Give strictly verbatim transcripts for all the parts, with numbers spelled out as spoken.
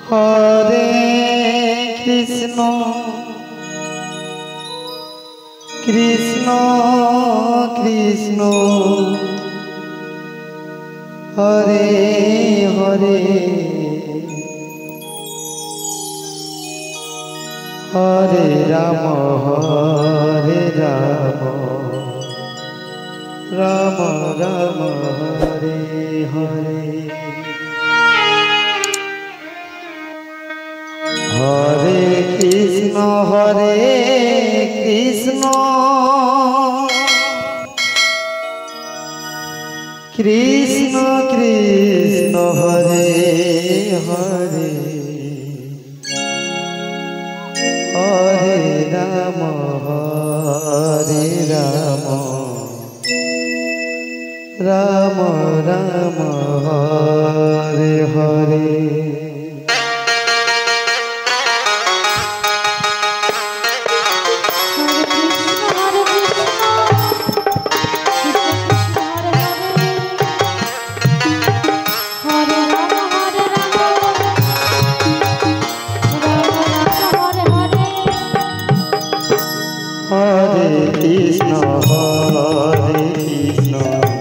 Hare Krishna Krishna Krishna Hare Hare Hare Ram Hare Ram Ram Ram Hare Hare Hare Krishna Hare Krishna Krishna Krishna Hare Hare Hare Ram Hare Ram Ram Ram Hare Hare Hare Krishna Hare Krishna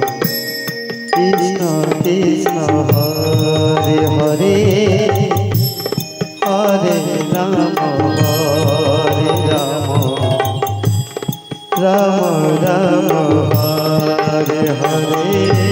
Krishna Krishna Hare Hare Hare Ram Hare Ram Ram Ram Hare Hare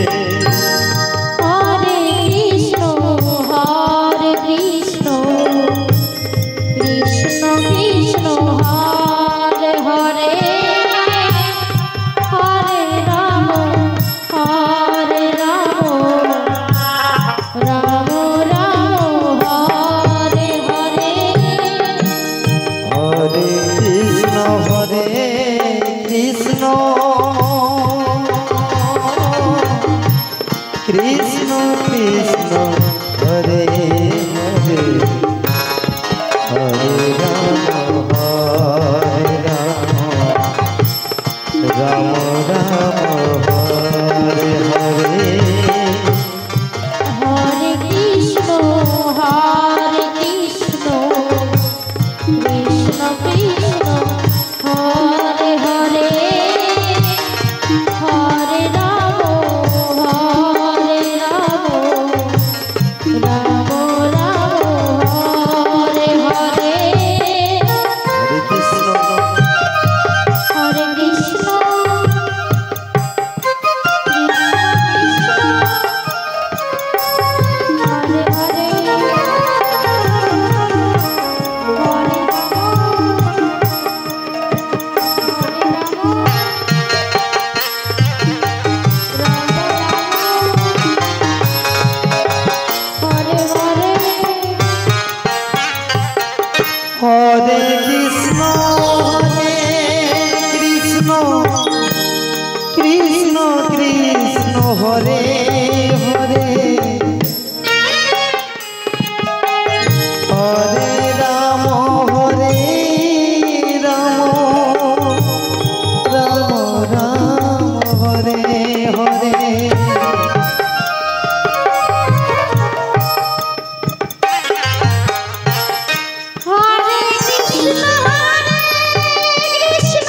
Krishna Krishna Hare Hare Hare Ram Hare Ram Ram Ram Hare Hare Hare Krishna Hare Krishna Krishna Krishna Hare Hare Hare Ram Hare Ram Ram Ram Hare Hare Hare Krishna Hare Krishna Hare Hare Hare Hare Krishna Hare Krishna Krishna Krishna Hare Hare Hare Ram Hare Ram Ram Ram Hare Hare Hare Krishna Hare Krishna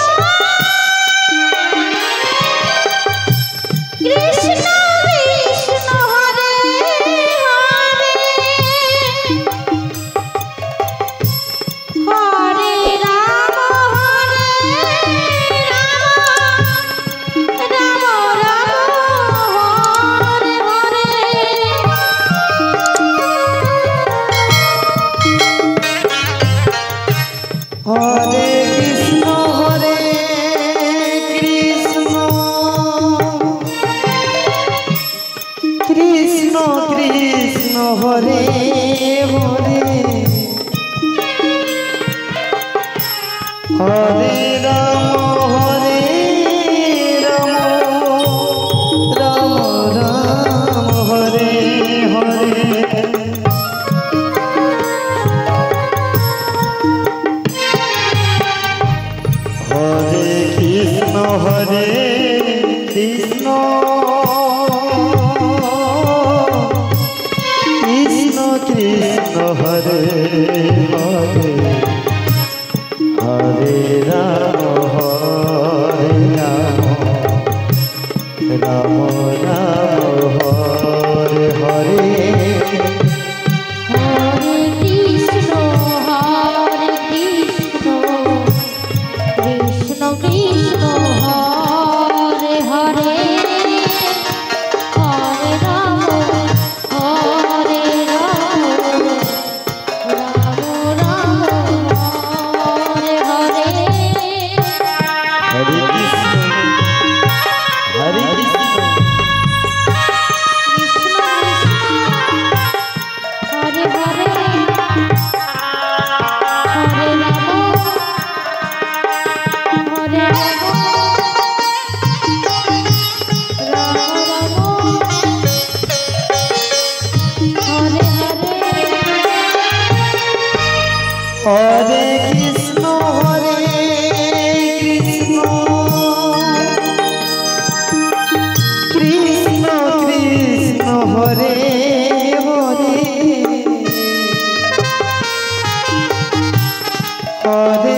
Krishna Krishna Hare Hare Hare Ram Hare Ram Ram Ram Hare Hare Krishna Hare Krishna Krishna Krishna Hare Hare Hare Ram Hare Ram Ram Ram Hare Hare Hare Krishna Hare Krishna Krishna Krishna Hare Hare Hare Ram Hare Ram Ram Ram Hare Hare Hare Krishna Hare Krishna Krishna Krishna Hare Hare Hare Ram Hare Ram Ram Ram Hare Hare Hare Krishna Hare Krishna Krishna Krishna Hare Hare Hare Ram Hare Ram Ram Ram Hare Hare Hare Krishna Hare Krishna Krishna Krishna Hare Hare Hare